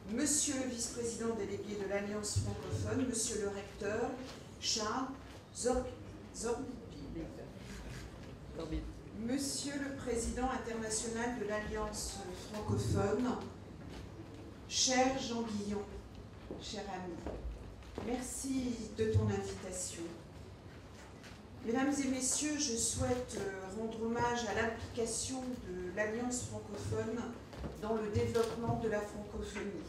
Monsieur le vice-président délégué de l'Alliance francophone, monsieur le recteur, Charles Zorbi, monsieur le président international de l'Alliance francophone, cher Jean Guillon, cher ami, merci de ton invitation. Mesdames et messieurs, je souhaite rendre hommage à l'implication de l'Alliance francophone dans le développement de la francophonie.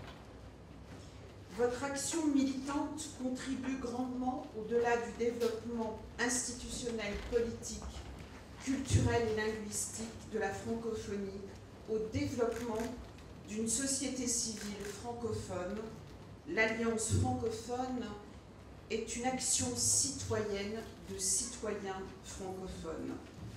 Votre action militante contribue grandement, au-delà du développement institutionnel, politique, culturel et linguistique de la francophonie, au développement d'une société civile francophone. L'Alliance francophone est une action citoyenne de citoyens francophones.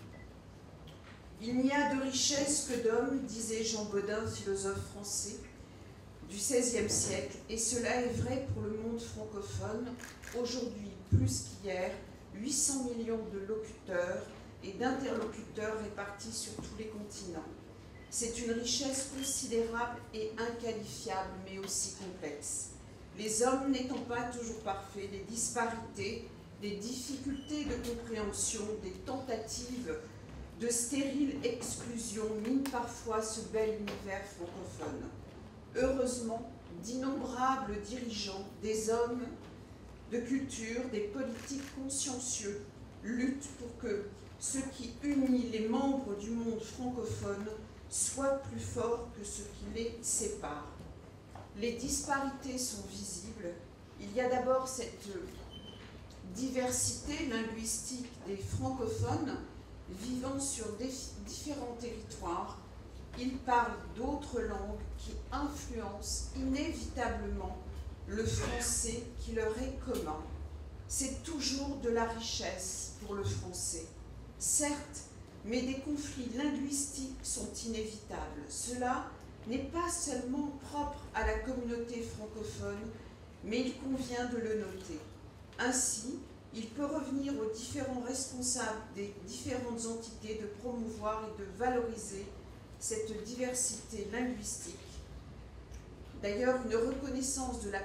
Il n'y a de richesse que d'hommes, disait Jean Bodin, philosophe français du XVIe siècle, et cela est vrai pour le monde francophone. Aujourd'hui, plus qu'hier, 800 millions de locuteurs et d'interlocuteurs répartis sur tous les continents. C'est une richesse considérable et inqualifiable, mais aussi complexe. Les hommes n'étant pas toujours parfaits, des disparités, des difficultés de compréhension, des tentatives de stérile exclusion minent parfois ce bel univers francophone. Heureusement, d'innombrables dirigeants, des hommes de culture, des politiques consciencieux luttent pour que ce qui unit les membres du monde francophone soit plus fort que ce qui les sépare. Les disparités sont visibles. Il y a d'abord cette diversité linguistique des francophones vivant sur différents territoires. Ils parlent d'autres langues qui influencent inévitablement le français qui leur est commun. C'est toujours de la richesse pour le français. Certes, mais des conflits linguistiques sont inévitables. Cela n'est pas seulement propre à la communauté francophone, mais il convient de le noter. Ainsi, il peut revenir aux différents responsables des différentes entités de promouvoir et de valoriser cette diversité linguistique. D'ailleurs, une reconnaissance de la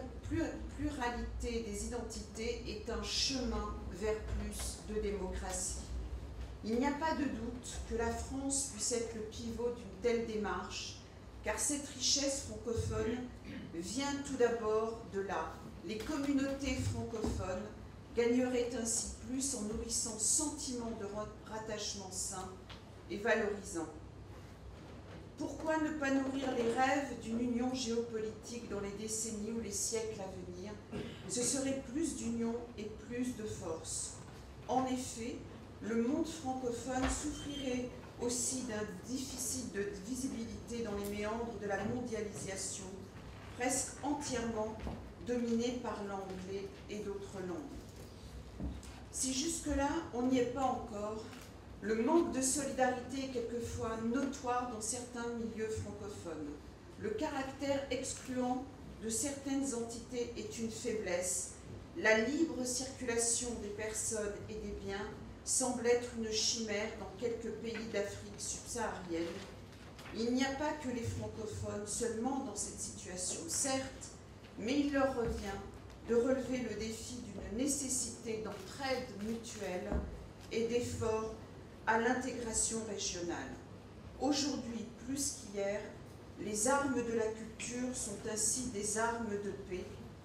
pluralité des identités est un chemin vers plus de démocratie. Il n'y a pas de doute que la France puisse être le pivot d'une telle démarche, car cette richesse francophone vient tout d'abord de là. Les communautés francophones gagneraient ainsi plus en nourrissant sentiment de rattachement sain et valorisant. Pourquoi ne pas nourrir les rêves d'une union géopolitique dans les décennies ou les siècles à venir? Ce serait plus d'union et plus de force. En effet, le monde francophone souffrirait aussi d'un déficit de visibilité dans les méandres de la mondialisation, presque entièrement dominé par l'anglais et d'autres langues. Si jusque-là, on n'y est pas encore, le manque de solidarité est quelquefois notoire dans certains milieux francophones. Le caractère excluant de certaines entités est une faiblesse. La libre circulation des personnes et des biens semble être une chimère dans quelques pays d'Afrique subsaharienne. Il n'y a pas que les francophones seulement dans cette situation, certes, mais il leur revient de relever le défi d'une nécessité d'entraide mutuelle et d'efforts à l'intégration régionale. Aujourd'hui, plus qu'hier, les armes de la culture sont ainsi des armes de paix,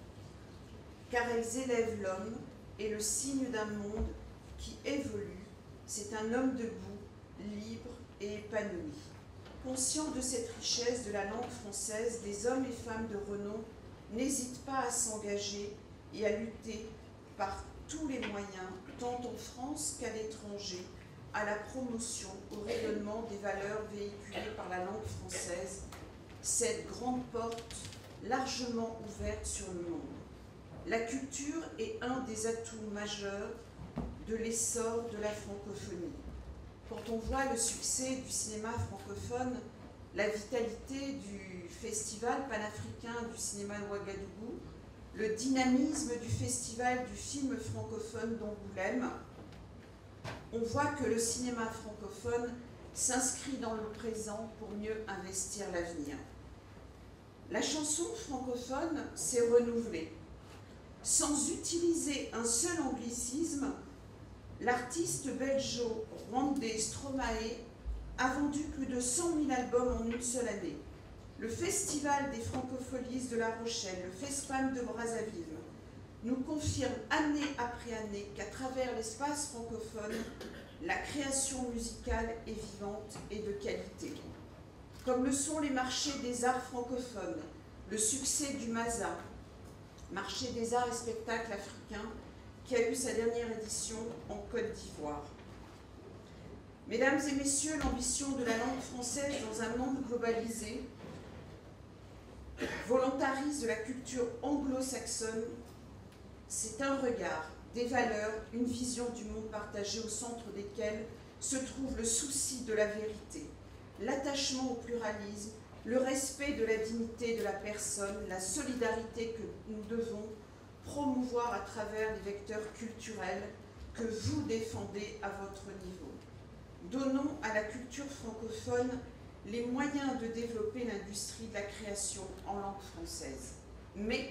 car elles élèvent l'homme et le signe d'un monde qui évolue. C'est un homme debout, libre et épanoui. Conscients de cette richesse de la langue française, des hommes et femmes de renom n'hésitent pas à s'engager et à lutter par tous les moyens, tant en France qu'à l'étranger, à la promotion, au rayonnement des valeurs véhiculées par la langue française, cette grande porte largement ouverte sur le monde. La culture est un des atouts majeurs de l'essor de la francophonie. Quand on voit le succès du cinéma francophone, la vitalité du festival panafricain du cinéma de Ouagadougou, le dynamisme du festival du film francophone d'Angoulême, on voit que le cinéma francophone s'inscrit dans le présent pour mieux investir l'avenir. la chanson francophone s'est renouvelée. Sans utiliser un seul anglicisme, l'artiste belgeo-rwandais Stromae a vendu plus de 100 000 albums en une seule année. Le Festival des Francopholies de La Rochelle, le FESPAM de Brazzaville, nous confirme année après année qu'à travers l'espace francophone, la création musicale est vivante et de qualité. Comme le sont les marchés des arts francophones, le succès du MASA, marché des arts et spectacles africains, qui a eu sa dernière édition en Côte d'Ivoire. Mesdames et messieurs, l'ambition de la langue française dans un monde globalisé, volontariste de la culture anglo-saxonne, c'est un regard, des valeurs, une vision du monde partagé au centre desquelles se trouve le souci de la vérité, l'attachement au pluralisme, le respect de la dignité de la personne, la solidarité que nous devons promouvoir à travers les vecteurs culturels que vous défendez à votre niveau. Donnons à la culture francophone les moyens de développer l'industrie de la création en langue française. Mais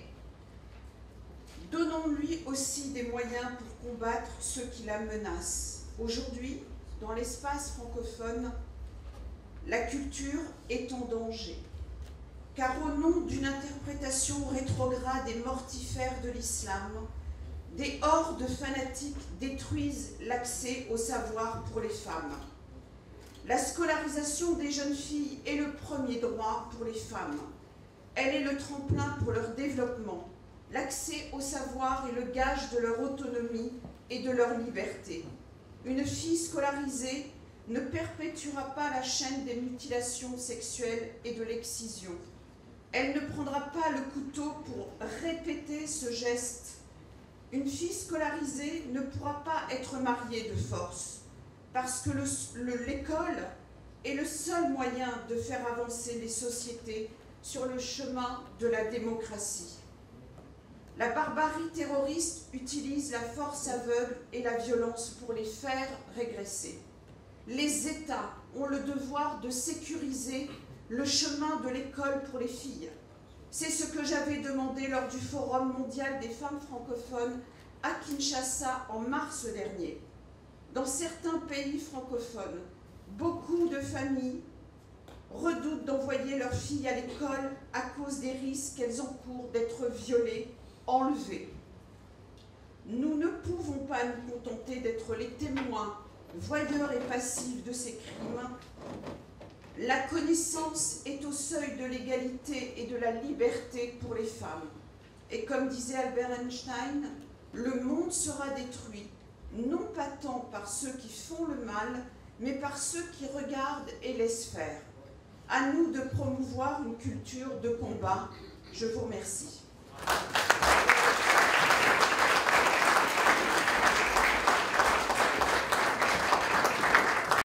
donnons-lui aussi des moyens pour combattre ceux qui la menacent. Aujourd'hui, dans l'espace francophone, la culture est en danger, car au nom d'une interprétation rétrograde et mortifère de l'islam, des hordes fanatiques détruisent l'accès au savoir pour les femmes. La scolarisation des jeunes filles est le premier droit pour les femmes. Elle est le tremplin pour leur développement. L'accès au savoir est le gage de leur autonomie et de leur liberté. Une fille scolarisée ne perpétuera pas la chaîne des mutilations sexuelles et de l'excision. Elle ne prendra pas le couteau pour répéter ce geste. Une fille scolarisée ne pourra pas être mariée de force, parce que l'école est le seul moyen de faire avancer les sociétés sur le chemin de la démocratie. La barbarie terroriste utilise la force aveugle et la violence pour les faire régresser. Les États ont le devoir de sécuriser le chemin de l'école pour les filles. C'est ce que j'avais demandé lors du Forum mondial des femmes francophones à Kinshasa en mars dernier. Dans certains pays francophones, beaucoup de familles redoutent d'envoyer leurs filles à l'école à cause des risques qu'elles encourent d'être violées, enlevées. Nous ne pouvons pas nous contenter d'être les témoins, voyeurs et passifs de ces crimes. La connaissance est au seuil de l'égalité et de la liberté pour les femmes. Et comme disait Albert Einstein, le monde sera détruit, non pas tant par ceux qui font le mal, mais par ceux qui regardent et laissent faire. À nous de promouvoir une culture de combat. Je vous remercie.